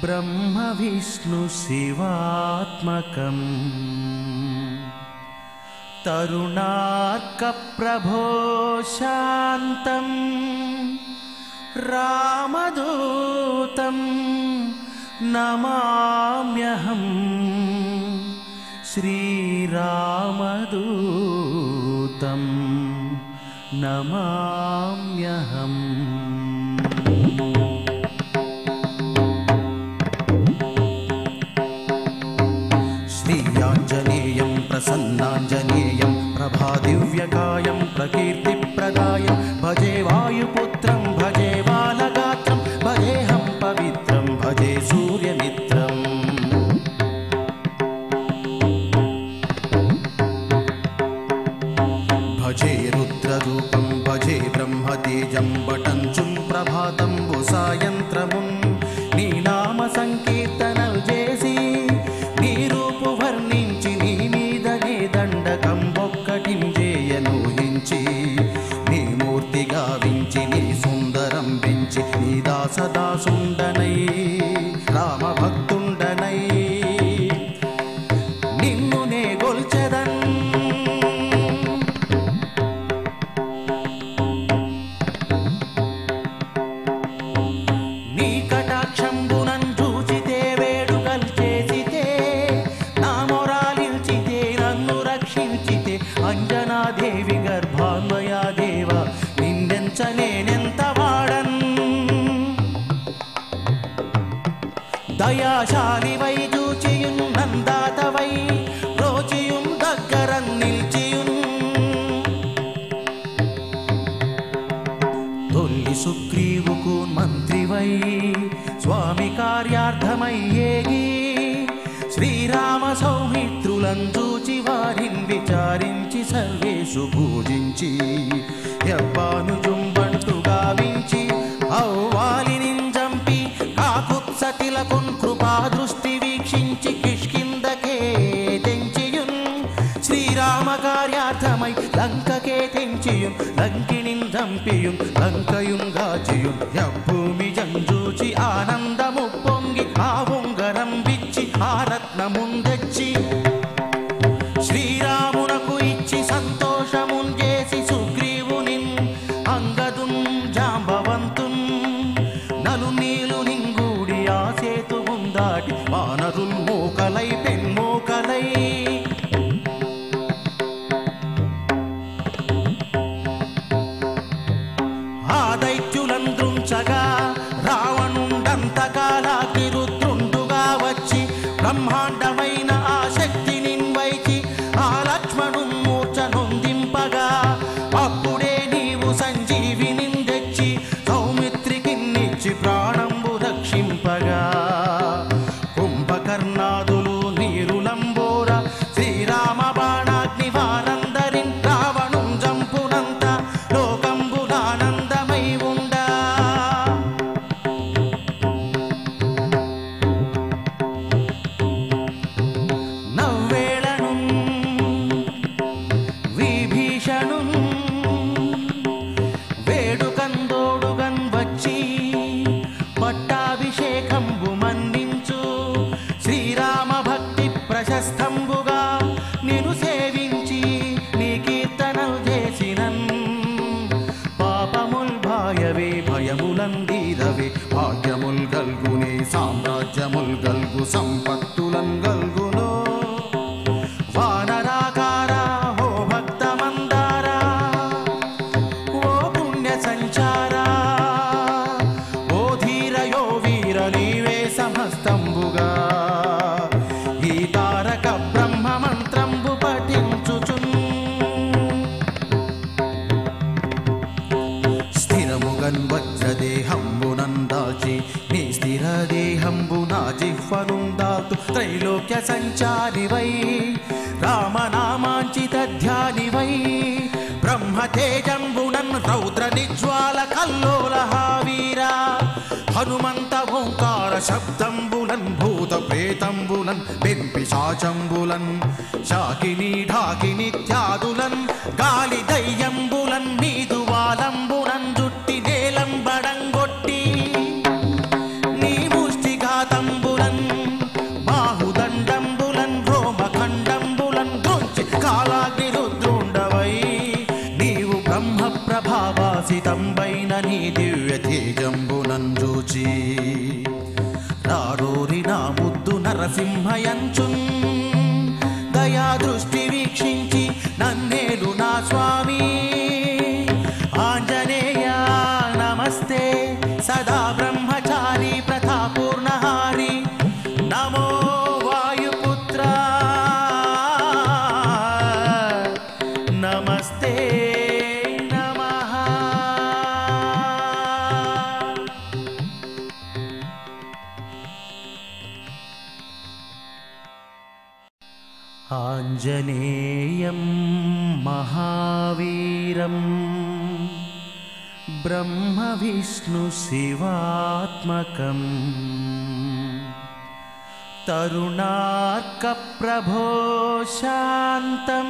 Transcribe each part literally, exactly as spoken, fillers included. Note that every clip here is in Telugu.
బ్రహ్మ విష్ణు శివాత్మకం తరుణార్క ప్రభో శాంతం రామదూతం నమామ్యహం శ్రీరామదూతం నమామ్యహం. శ్రీయాంజనేయం ప్రసన్నాంజనేయం ప్రభాదివ్యకాయం ప్రకీర్తిప్రదాయం భజే వాయుపుత్రం భజే బాలగాత్రం భజేహం పవిత్రం భజే సూర్యమిత్రం. భజే రుద్రరూపం భజే బ్రహ్మతేజం వటంచుం ప్రభాతంబు సాయంత్రమున్ నీ నామ సంకీర్తనలు చేసి నీ రూపు వర్ణించి నీ మీదనే దండకం ఒక్కటించేయనూహించి నీ మూర్తి గావించి నీ సుందరం పెంచి నీ దాసదాసుండనై రామభక్తుండనై నిన్ను నే గొల్చెదన్. నీ కటాక్షంబునం చూచితే వేడుకలు చేసితే నా మొరాలిల్చితే నన్ను రక్షించితే అంజనాదేవి గర్భాన్వయా దేవ నిన్నెంచలేనెంత వాడన్. దయాశాలివై చూచియున్ నందాతవై రోచియున్ దగ్గరం నిల్చియున్ తొల్లి సుగ్రీవుకు మంత్రివై స్వామి కార్యార్థమై ఏగి శ్రీరామ సౌమిత్రులను చూచి వారిని విచారించి సర్వేషు పూజించి యవ్వాను జుంబంటు గావించి ఔవాలిని చంపి కాకుత్సతిలకున్ కృపా దృష్టి వీక్షించి కిష్కిందకే తెంచియున్ శ్రీరామ కార్యార్థమై లంకకే తెంచియున్ లంకిణిన్ చంపియున్ లంకయున్ గాచియున్ యభూమి జంజూచి ఆనందము పొంగి ఆ ఉంగరం విచ్చి ఆ రత్నమున్ తెచ్చి శ్రీరామునకు ఇచ్చి సంతోషమున్ చేసి సుగ్రీవునిన్ అంగదున్ జాంబవంతున్ నలు నీలు నింగూడి ఆ సేతువున్ దాటి వానరుల్ మోకలై పెన్మోకలై ఆ దైత్యులను దృంచగా రావణుండంతకాలాకి రుద్రుండుగా వచ్చి బ్రహ్మాండమైన ఆ శక్తిని వైచి ఆ లక్ష్మణు మూర్ఛ నొందింపగా అప్పుడే నీవు సంజీవిని తెచ్చి సౌమిత్రికిన్నిచ్చి ప్రాణంబు రక్షింపగా కుంభకర్ణాదులు నీరులంబోర శ్రీరామ బాణాగ్ని వారందరిన్ రావణుం జంపునంత లోకంబులానందమై ఉండా. నవ్వేళను విభీషణు వేడుకందోడుగన్ వచ్చి పట్టాభిషేకంబు మన్నించు శ్రీరామ భక్తి ప్రశస్తంబుగా నిను సేవించి నీ కీర్తనలు చేసినన్ పాపముల్ భాయవే భయములం దీరవే భాగ్యముల్ గల్గునే సామ్రాజ్యముల్ గల్గు సంపత్తులం గల్గును వానరాకారా హో భక్త మందారా ఓ పుణ్య సంచారా ఓ ధీరయో వీర నీవే సమస్తంబుగా ఈ తారక బ్రహ్మ మంత్రంబు పఠించుచున్ స్థిరముగన్ వజ్రదేహంబునం దాల్చి నీ స్థిర దేహంబు నా జిహ్వనుందాతు త్రైలోక్య సంచారివై రామనామాంచిత ధ్యానివై బ్రహ్మతేజంబునన్ రౌద్ర నిజ్వాల కల్లోల వీరా హనుమంత ఓంకార శబ్దంబులన్ భూత ప్రేతంబులన్ పెంపిశాచంబులన్ శాకిని ఢాకినిత్యాదులన్ గాలి దయ్యంబులన్ మీదు వాలంబులన్ జుట్టి నేలంబడంగొట్టి నీ ముష్టిఘాతం నరసింహయంచున్ దయా దృష్టి వీక్షించి నన్నేలు నా స్వామి ఆంజనేయ నమస్తే సదా బ్రహ్మచారి ప్రతాపూర్ణహారి నమో వాయుపుత్ర నమస్తే నమః. ఆంజనేయం మహావీరం బ్రహ్మ విష్ణు శివాత్మకం తరుణార్క ప్రభో శాంతం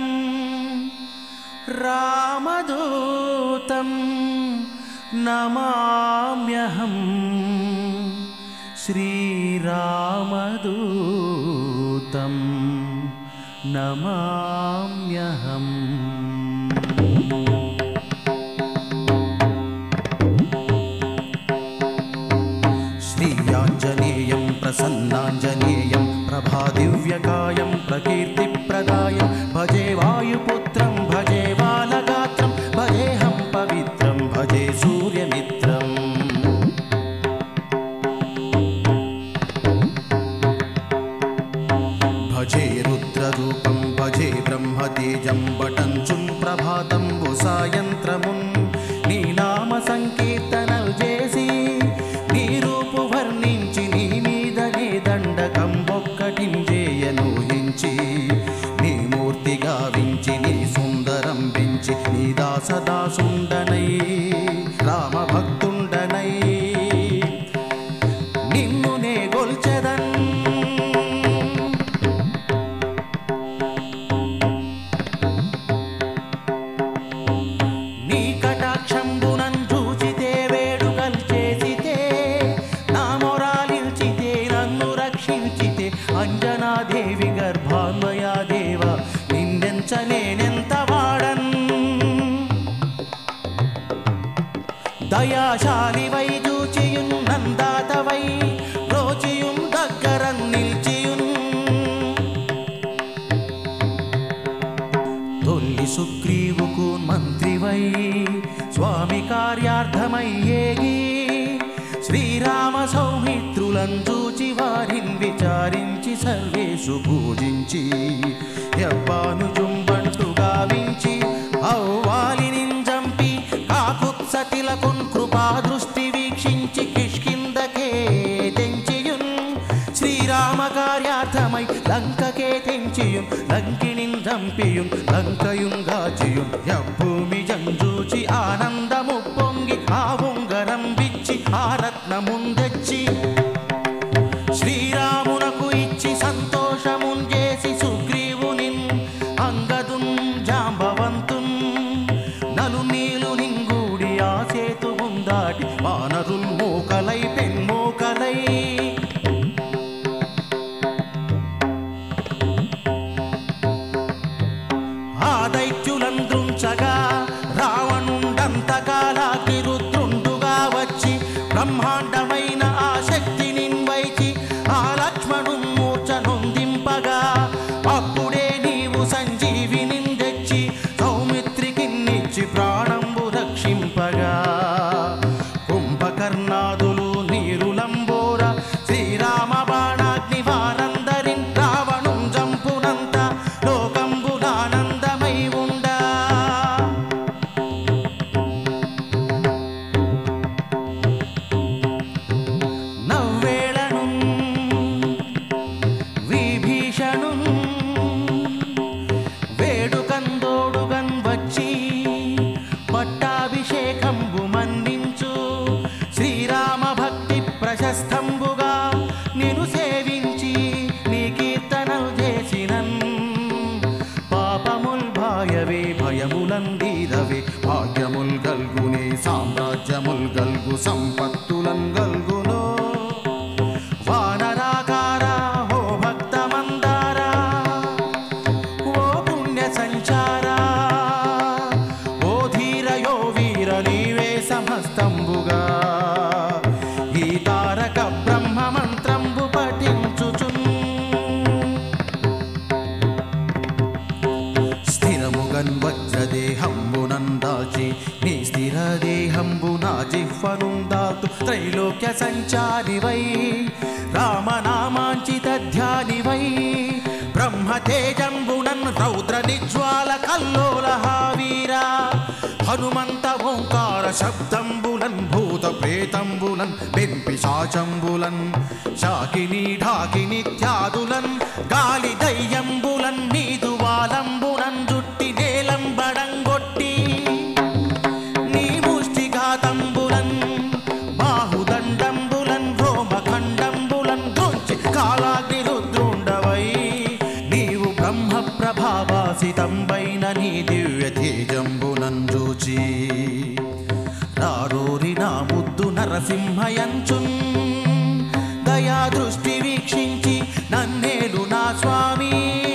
రామదూతం నమామ్యహం శ్రీరామదూతం నమామ్యహం. శ్రీయాంజనేయం ప్రసన్నాంజనేయం ప్రభాదివ్యకాయం ప్రకీర్తిప్రదాయం భజే వాయుపుత్రం భజే బాలగాత్రం భజేహం పవిత్రం భజే సూర్యమిత్రం. భజే రుద్రరూపం భజే బ్రహ్మతేజం బటంచున్ ప్రభాతం సాయంత్రమున్ నీ నామ సంకీర్తనలు చేసి నీ రూపు వర్ణించి నీ మీదనే దండకం ఒక్కటించేయనూహించి నీ మూర్తి గావించి నీ సుందరం పెంచి నీ దాసదాసుండనై రామభక్తుండనై నిన్ను నే గొల్చెదన్. నీ కటాక్షంబునం చూచితే వేడుకల్ చేసితే నా మొరాలిల్చితే నన్ను రక్షించితే అంజనాదేవి గర్భాన్వయా దేవ నిన్నెంచలేనెంత వాడన్. దయాశాలివై చూచియున్ నందాతవై రోచియున్ దగ్గరన్ నిల్చియున్ తొల్లి సుగ్రీవుకు మంత్రివై స్వామి కార్యార్థమై ఏగి శ్రీరామ సౌమిత్రులను చూచి వారిని విచారించి సర్వేషు పూజించి యవ్వాను జుంబంటు గావించి ఔవాలిని జంపి కాకుత్సతిలకున్ కృపా దృష్టి వీక్షించి కిష్కిందకే తెంచియున్ శ్రీరామ కార్యార్థమై లంకకే తెంచియున్ లంకినిన్ జంపియున్ లంకయున్ గాచియున్ యభూమి జంజూచి ఆనందము పొంగి ఆ ఉంగరం విచ్చి ఆ రత్నమున్ తెచ్చి శ్రీరామునకు ఇచ్చి సంతోషమున్ చేసి సుగ్రీవునిన్ అంగదున్ జాంబవంతున్ నలు నీలు నింగూడి ఆ సేతువున్ దాటి వానరుల్ మోకలై పెన్మోకలై ఆ దైత్యులంద్రుంచగా రావణుండంతకాలాకి రుద్రుండుగా వచ్చి బ్రహ్మాండమైన ఆ శక్తిని వైచి ఆ లక్ష్మణున్ మూర్ఛ నొందింపగా అప్పుడే నీవు సంజీవిని తెచ్చి సౌమిత్రికిన్నిచ్చి ప్రాణంబు రక్షింపగా కుంభకర్ణాదులు నీరులంబోర శ్రీరామ బాణాగ్ని వారందరిన్ రావణుం జంపునంత లోకంబులానందమై ఉండా నవ్వేళను విభీషణు వేడుకందోడుగన్ వచ్చి పట్టాభిషేకంబు మన్నించు శ్రీరామ భక్తి ప్రశస్తంబుగా నిను సేవించి నీ కీర్తనలు చేసినన్ పాపముల్ భాయవే భయములన్ దీరవే భాగ్యముల్ గల్గునే సామ్రాజ్యముల్ గల్గు సంపత్తులన్ గల్గును వానరాకారా హో భక్త మందారా ఓ పుణ్య సంచారా ఓ ధీరయో వీర నీవే సమస్తంబుగా ఈ తారక బ్రహ్మ మంత్రంబు పఠించుచున్ त्रैलोक्य संचारि वै रामनामाञ्चित ध्यानि वै ब्रह्मतेजम्बुनन् रौद्र निज्वाल कल्लोलः वीरा हनुमन्त ओंकार शब्दंबुलन् भूत प्रेतंबुलन् पिशाचंबुलन् शाकिनी ढाकिनित्यादुलन् गालि दయ్యంబులन् नीदुवालंबुलन् जुट्टि नेलंबडंगొట్టి నీ ముష్టిఘాతంబులन् బాహుదండంబులन् రోమఖండంబులन् దొంచి కాలాగ్ని రుద్రుండవై నీవు బ్రహ్మ ప్రభావాసితంబైన నీ దివ్య తేజంబులन् చూచి రారోరి నా ముద్దు నరసింహయంచున్ దయా దృష్టి వీక్షించి నన్నేలు నా స్వామి